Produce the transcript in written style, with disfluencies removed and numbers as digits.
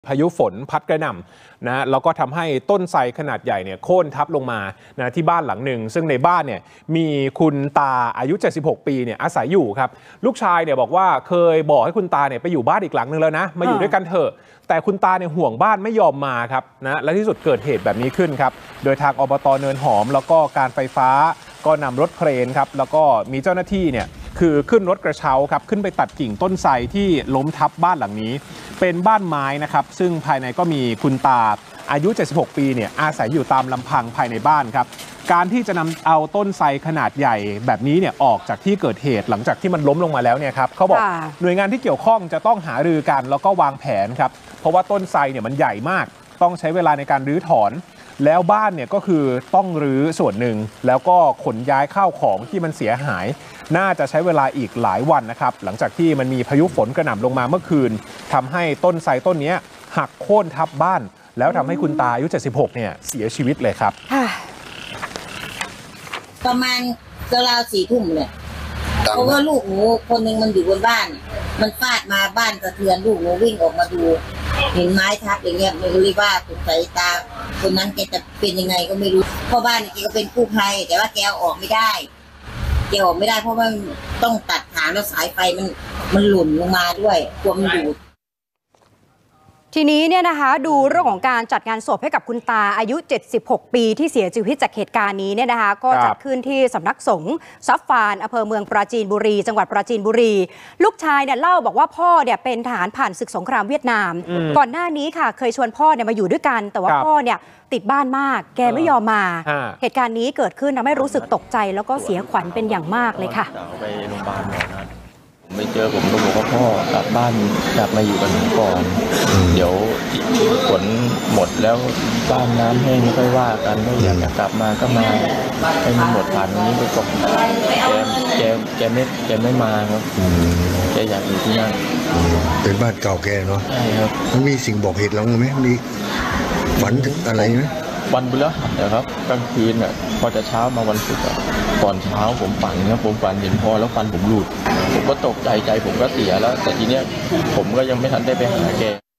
พายุฝนพัดกระหน่ำนะแล้วก็ทำให้ต้นไทรขนาดใหญ่เนี่ยโค่นทับลงมานะที่บ้านหลังหนึ่งซึ่งในบ้านเนี่ยมีคุณตาอายุ76ปีเนี่ยอาศัยอยู่ครับลูกชายเนี่ยบอกว่าเคยบอกให้คุณตาเนี่ยไปอยู่บ้านอีกหลังนึงแล้วนะมาอยู่ด้วยกันเถอะแต่คุณตาเนี่ยห่วงบ้านไม่ยอมมาครับนะและที่สุดเกิดเหตุแบบนี้ขึ้นครับโดยทางอบต.เนินหอมแล้วก็การไฟฟ้าก็นำรถเครนครับแล้วก็มีเจ้าหน้าที่เนี่ยคือขึ้นรถกระเช้าครับขึ้นไปตัดกิ่งต้นไทรที่ล้มทับบ้านหลังนี้เป็นบ้านไม้นะครับซึ่งภายในก็มีคุณตาอายุ76ปีเนี่ยอาศัยอยู่ตามลำพังภายในบ้านครับการที่จะนำเอาต้นไทรขนาดใหญ่แบบนี้เนี่ยออกจากที่เกิดเหตุหลังจากที่มันล้มลงมาแล้วเนี่ยครับเขาบอกหน่วยงานที่เกี่ยวข้องจะต้องหารือกันแล้วก็วางแผนครับเพราะว่าต้นไทรเนี่ยมันใหญ่มากต้องใช้เวลาในการรื้อถอนแล้วบ้านเนี่ยก็คือต้องรื้อส่วนหนึ่งแล้วก็ขนย้ายข้าวของที่มันเสียหายน่าจะใช้เวลาอีกหลายวันนะครับหลังจากที่มันมีพายุฝนกระหน่ำลงมาเมื่อคืนทำให้ต้นไทรต้นนี้หักโค่นทับบ้านแล้วทำให้คุณตาอายุ76เนี่ยเสียชีวิตเลยครับประมาณราว4 ทุ่มเลยเพราะว่าลูกหนูคนหนึ่งมันอยู่บนบ้านมันฟาดมาบ้านสะเทือนลูกหนูวิ่งออกมาดูเห็นไม้ทับอย่างเงี้ยไม่รู้ว่าสงสัยตาคนนั้นแกจะเป็นยังไงก็ไม่รู้เพราะบ้านแกก็เป็นกู้ภัยแต่ว่าแกออกไม่ได้แกออกไม่ได้เพราะว่าต้องตัดขาแล้วสายไฟมันหล่นลงมาด้วยความดูดทีนี้เนี่ยนะคะดูเรื่องของการจัดงานศพให้กับคุณตาอายุ76ปีที่เสียชีวิตจากเหตุการณ์นี้เนี่ยนะคะก็จัดขึ้นที่สำนักสงฆ์ซัฟฟานอำเภอเมืองปราจีนบุรีจังหวัดปราจีนบุรีลูกชายเนี่ยเล่าบอกว่าพ่อเนี่ยเป็นทหารผ่านศึกสงครามเวียดนามก่อนหน้านี้ค่ะเคยชวนพ่อเนี่ยมาอยู่ด้วยกันแต่ว่าพ่อเนี่ยติดบ้านมากแกไม่ยอมมาเหตุการณ์นี้เกิดขึ้นทำให้รู้สึกตกใจแล้วก็เสียขวัญเป็นอย่างมากเลยค่ะไปโรงพยาบาลหมอนัดไม่เจอผมก็บอกว่าพ่อกลับบ้านกลับมาอยู่กันก่อนเดี๋ยวฝนหมดแล้วบ้านน้ำแห้งไม่ค่อยว่ากันก็อยากจะกลับมาก็มาให้มันหมดผ่านนี้ไปก่อนแกไม่มาครับแกอยากอยู่ที่นั่นเป็นบ้านเก่าแกเนาะใช่ครับมันมีสิ่งบอกเหตุเราไหมมีฝันอะไรไหมวันพฤหัสนะครับกลางคืนอ่ะพอจะเช้ามาวันศุกร์ก่อนเช้าผมฝันครับผมฝันเห็นพ่อแล้วฟันผมหลุดผมก็ตกใจผมก็เสียแล้วแต่ทีเนี้ยผมก็ยังไม่ทันได้ไปหาแก